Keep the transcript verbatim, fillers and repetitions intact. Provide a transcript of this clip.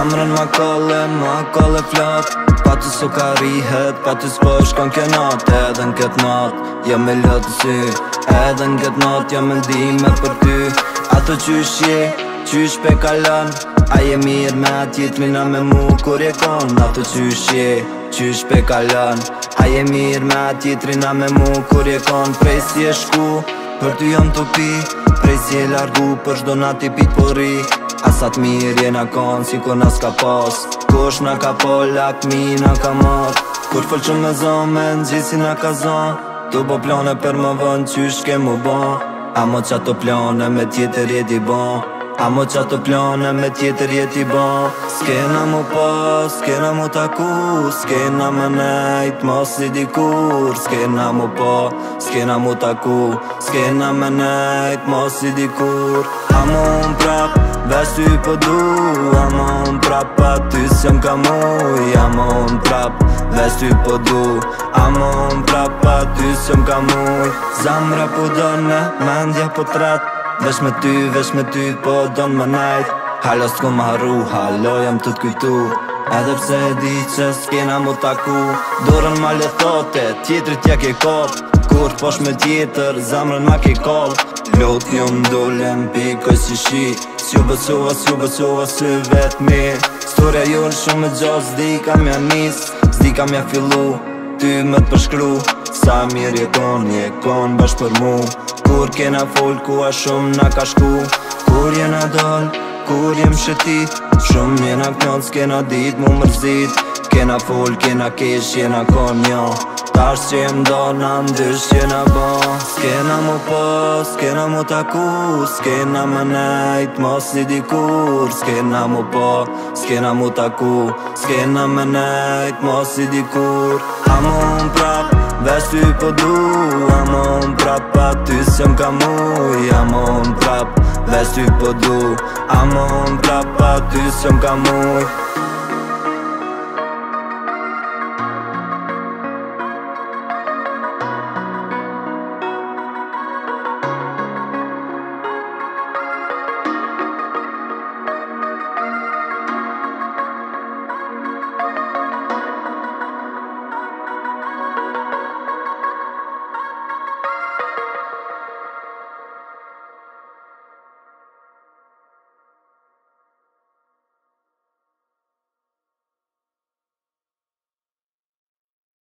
Zamrën ma kolle, ma kolle flot Pa të su ka rihet, pa të s'po shkon kjo nat Edhe n'kët nat, jam me lëtë sy Edhe n'kët nat, jam me ndime për ty Ato qysh je, qysh pe kalon A je mirë me atjet mina me mu kur je kon Ato qysh je, qysh pe kalon A je mirë me atjet rina me mu kur je kon Prej si e shku, për ty jom të pi Prej si e largu, për shdo nati pit pori Asat mirë jena kon, si kur nas ka pas Kush na ka po, lak mi na ka mat Kur fëll që me zon, me nëgjisi na ka zon Tu po plane për më vën, qysh ke mu bon Amo qa to plane, me tjetër jeti bon Amo qa to plane, me tjetër jeti bon S'kena mu pas, s'kena mu taku S'kena me nejt, mos i dikur S'kena mu pa, s'kena mu taku S'kena me nejt, mos i dikur Amo unë prap, vesh ty po du Amo unë prap, pa ty s'jom ka muj Amo unë prap, vesh ty po du Amo unë prap, pa ty s'jom ka muj Zamra po done, mendja po tret Vesh me ty, vesh me ty, po don më nejt Halo s'ku më haru, halo jam të t'kujtu Edhe pse e di që s'kena mu taku Dorën ma lethote, tjetëri t'ja ke kop Kur posh me tjetër, zamrën ma ke kol Lot ju m'dollem, pikoj si shi S'ju bësova, s'ju bësova, s'y vet mi Storja jonë shumë e gjatë, s'di kam ja nis S'di kam ja fillu, ty me t'përshkru Sa mirë je kon, je kon bash për mu Kur kena fol, ku a shumë na ka shku Kur jena dal, kur jem shëtit Shumë jena knot, s'kena dit mu mërzit Kena fol, kena kesh, jena kon jo Tash që jem do, na ndysh jena bo S'kena mu po, s'kena mu taku S'kena më nejt, mos i dikur S'kena mu po, s'kena mu taku S'kena më nejt, mos i dikur Amo unë prap, vesh ty po du Amo unë prap, pa ty s'jom ka muj Amo unë prap, vesh ty po du Amo unë prap, pa ty s'jom ka muj